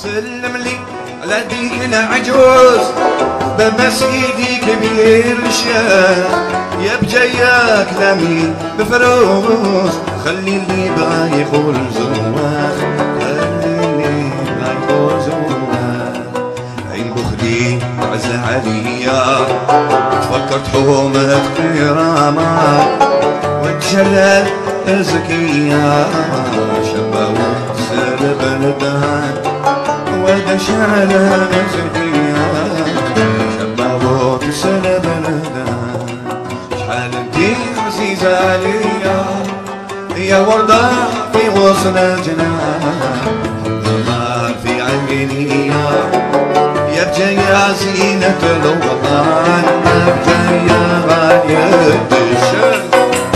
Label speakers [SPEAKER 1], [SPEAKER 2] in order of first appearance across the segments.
[SPEAKER 1] سلم لي على ديك العجوز بمسيدي كبير الشام يا بجايا كلامي بفروس خلي اللي بغا يقول زواخ خلي اللي بغا يقول زواخ عين بخلي عز عليا تفكر تحومك كرامة وتجلل زكية شباب سر بلدان ودش على زكية شباب سر بلدان شحال انتي عزيزة عليا يا وردة في غصن الجنان حب في عينيا يا بجاية زينة الوطن يا بجاية غالية الشام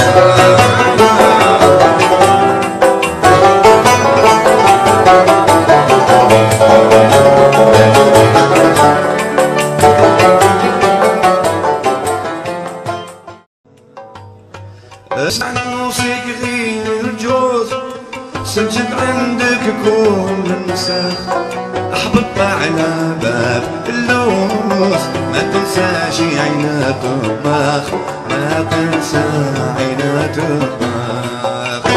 [SPEAKER 1] اسمع نوصيك غير الجوز سجد عندك كل النساخ احبط على باب اللوز ما تنساش عينات الطباخ ما تنسى عينات الطباخ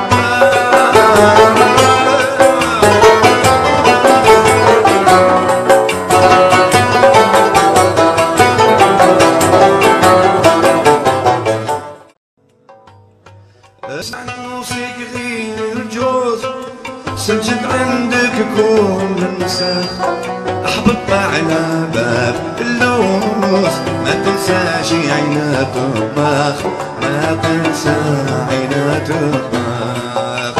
[SPEAKER 1] اسمع نوصيك غير الجوز سجد عندك كل النساخ احبط على باب اللوز ما تنساش عينات الطباخ ما تنسى عينات الطباخ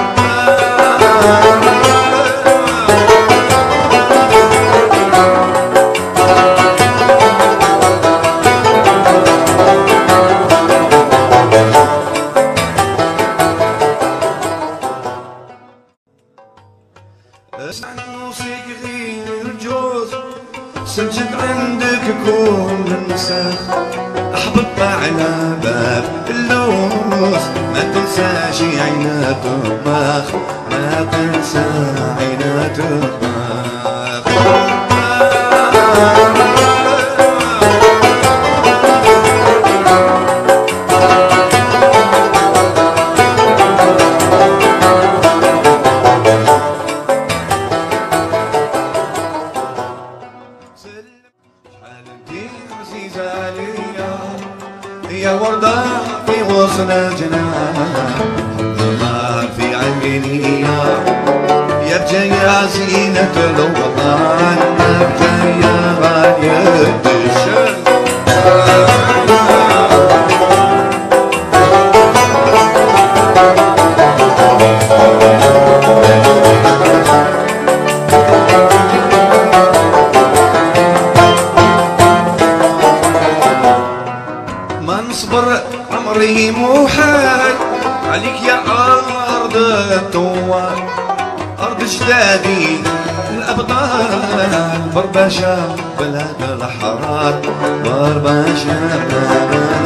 [SPEAKER 1] اسمع نوصيك غير الجوز سجد عندك كل النساخ احبط على باب اللوز ما تنساش عينات الطباخ ما تنسى عينات الطباخ يا وردة في غصن الجنان حب في عينيا يا بجاية زينة الوطن يا بجاية غالية الشام ما نصبر عمري مو حال عليك يا أرض الطوال أرض جدادي الأبطال برباشة بلاد الأحرار برباشة بلاد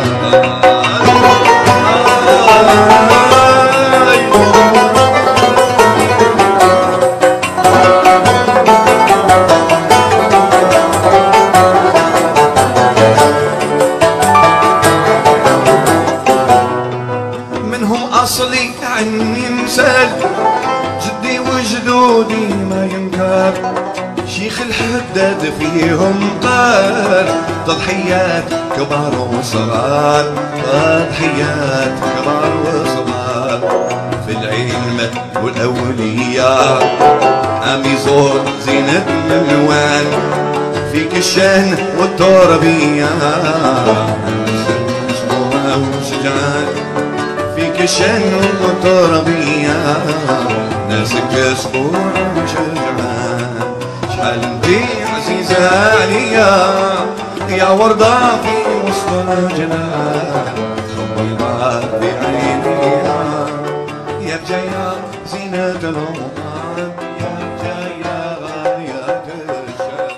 [SPEAKER 1] أصلي عني مثال جدي وجدودي ما ينكر شيخ الحداد فيهم قال تضحيات كبار وصغار تضحيات كبار وصغار في العلم والأولياء عمي زور زينة الألوان فيك الشان والتربية وشجعان فيك شن وتربية ناسك اسبوع وشجعان شحال انتي عزيزة عليا يا وردة في وسط الجنان بيضاء في عينيها يا بجاية زينة الوطن يا بجاية غالية الشام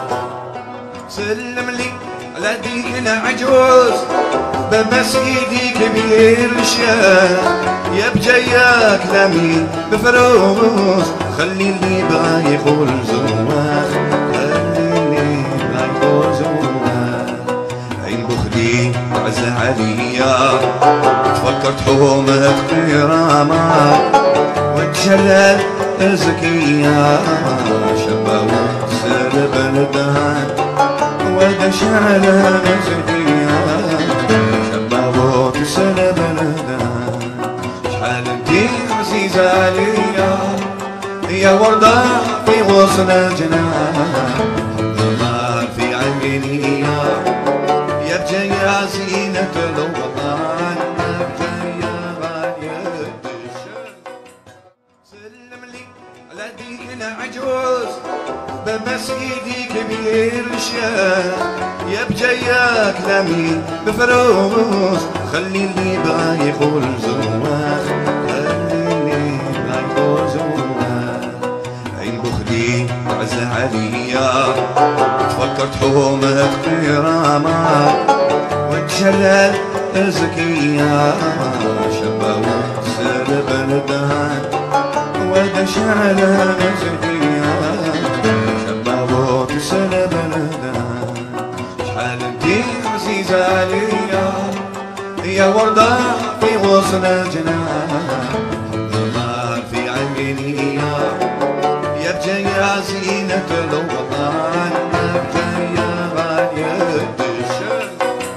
[SPEAKER 1] سلم لي على ديك العجوز بمسيدي كبير الشان يا بجايا كلامي بفروس خلي اللي بغا يقول زواخ خلي اللي بغا يقول زواخ عين بخدي تعز عليا تفكر تحومة كرامة وتجلل زكية شباب سلب الدهان ودش على زكية شباب سلب الدهان شحال انتي عزيزة عليا يا وردة في غصن الجنان حضرنا في عيني يا بجاية زينة الوطن يا بجاية غالية الشان سلم لي على ديك العجوز بمسيدي كبير الشان يا بجايا كلامي بفروس خلي اللي بغا يقول زواخ خلي اللي بغا يقول زواخ عين بخدي تعز عليا تفكر تحومة كرامة وتجلل زكية شباب سلب الدهان ودش على زكية شباب سلب الدهان شحال انتي عزيزة عليا يا وردة في غصن الجنان حضرنا في عيني يا بجاية زينة الوطن يا بجاية غالية الشان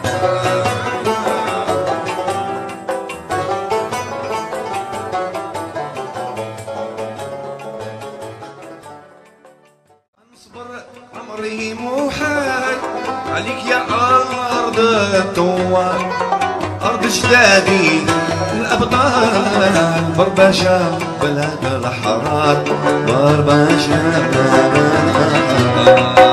[SPEAKER 1] اصبر عمري مو حال عليك يا أرض الثوار أرض جدادي الأبطال برباشة بلاد الأحرار برباشة بلاد الأحرار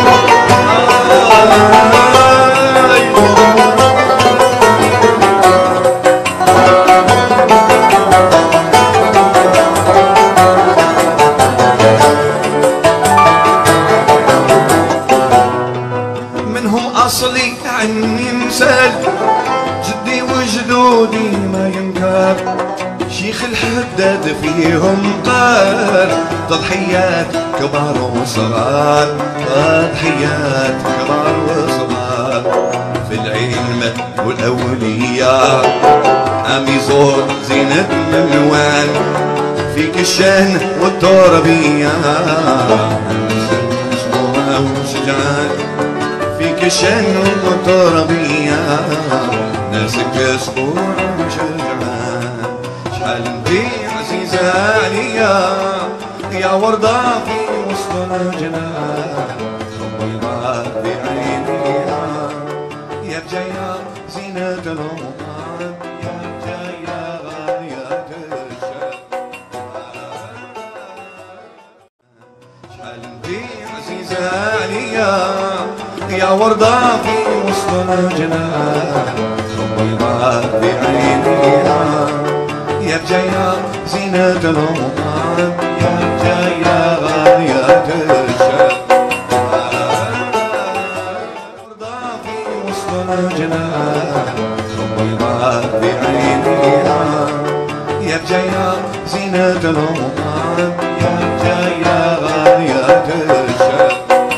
[SPEAKER 1] أصلي عني مثال جدي وجدودي ما ينكر شيخ الحداد فيهم قال تضحيات كبار وصغار تضحيات كبار وصغار في العلم والأولياء عم يزور زينة الألوان فيك الشان والتربية وشجعان فيك الشن والتربية ناسك اسبوع وشجعان شحال انتي عزيزة عليا يا وردة في وسط الجنان بيضاء في عينيها يا بجاية زينة الوطن يا بجاية غالية الشان شحال انتي عزيزة عليا يا وردة في وسط الجنان بيضاء في عينيها يا بجاية زينة الوطن يا بجاية غالية الشان وردة في وسط الجنان بيضاء في عينيها يا بجاية زينة الوطن يا بجاية غالية الشان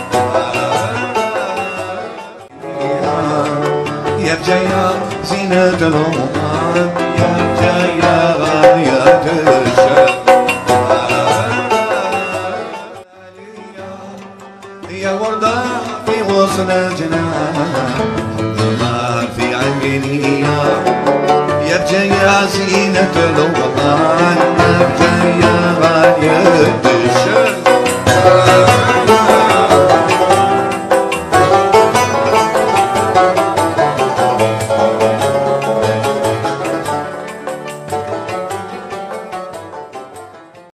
[SPEAKER 1] يا بجاية زينة الوطن يا بجاية غالية الشان يا وردة في غصن الجنان حضرنا في عيني يا بجاية زينة الوطن يا بجاية غالية الشان